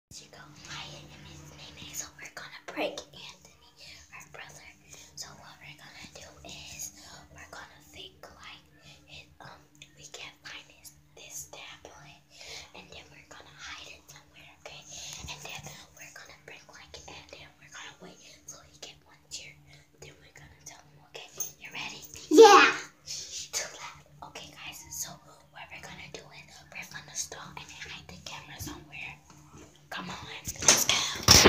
She go, Maya and Miss Nene, so we're gonna prank Anthony, her brother. So what we're gonna do is we're gonna think like it, we can't find this tablet, and then we're gonna hide it somewhere, okay? And then we're gonna prank like it, and then we're gonna wait so he get one cheer. Then we're gonna tell him, okay? You ready? Yeah. Too loud. Okay, guys. So what we're gonna do is we're gonna stall and then hide the camera somewhere. Come on, let's go.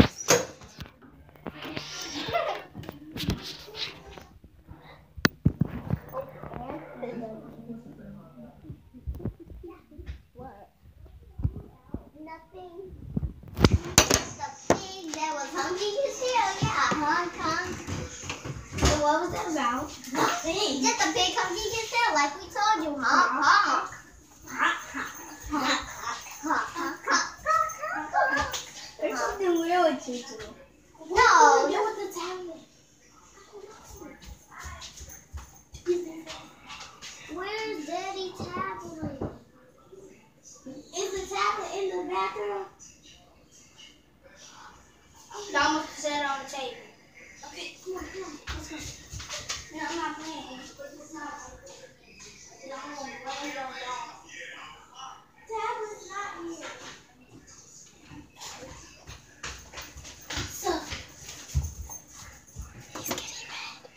What? Nothing. The pig that was hungry this year. Yeah, Hong Kong. So what was that about? Nothing. Just a pig hungry this year, like we told you. Honk, honk. There's something weird with you two. No, there was a tablet. Where's Daddy's tablet? Is the tablet in the bathroom? I'm gonna set it on the table. Okay, come on, let's go. No, I'm not playing. It's not. No, tablet's not here. So, He's getting mad.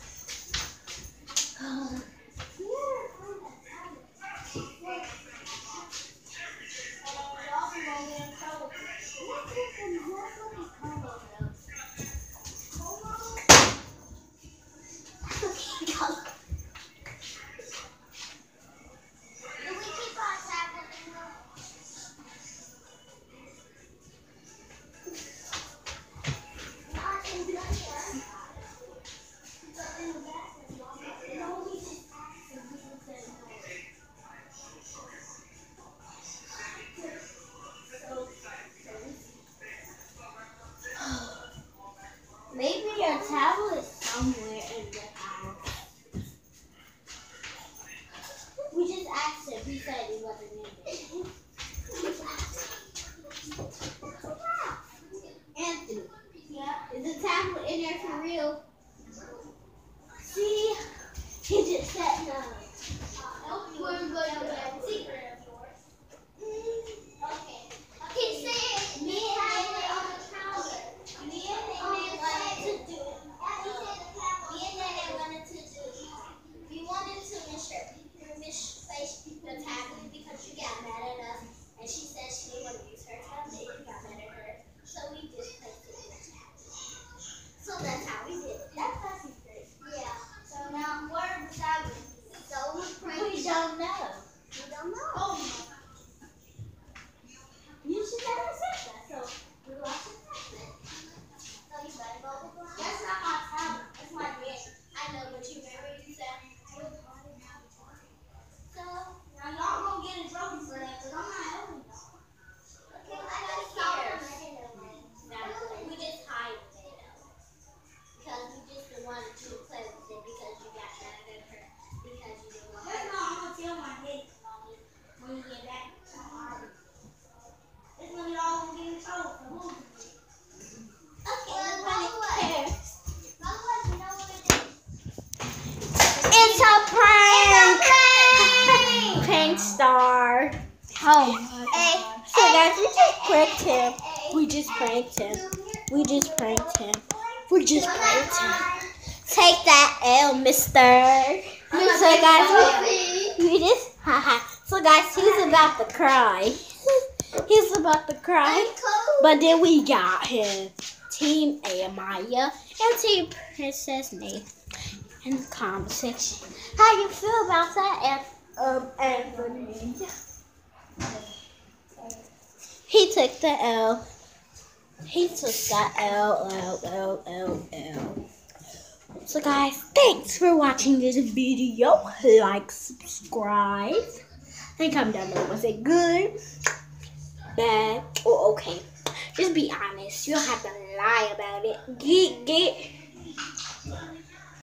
maybe your tablet is somewhere in the house. We just asked him. He said he wasn't in there. Anthony. Yeah. Is the tablet in there for real? See? He just said no. We're going to see. Okay. He said me and Nene on the counter. Me and Nene wanted to do. Me and Nene wanted to do. We wanted to misplace the tablet because you got mad at us, and she said she didn't want to use her tablet. You got mad at her, so we just placed it in the tablet. So that's how we did it. That's how we did it. Yeah. So now where is the tablet? So we don't know. We don't know. Oh no. You should never said that. So we lost the tablet. So you better go with the tablet. That's not my tablet. That's my dad. I know, but you remember you said. So now y'all gonna get in trouble for that, because I'm not helping y'all. Okay, I don't care. We just hide it. Because we just wanted you to play with it because you got mad at her. Because you didn't want to. That's not, I'm going to tell my dad when you get back. It's when y'all gonna get in trouble for moving. Okay, nobody cares. It's a prank! Prank star. Oh. Hey, So guys, we just pranked him. We just pranked him. We just pranked him. We just pranked him. Take that L, mister. So guys, we just, haha. So guys, he's about to cry. He's about to cry. But then we got him. Team Amaya and Team Princess Nate in the comment section. How you feel about that, Anthony? He took the L. He took that L. So guys, thanks for watching this video. Like, subscribe. And comment down below. Was it good? Bad? Or okay? Just be honest. You don't have to lie about it. Get.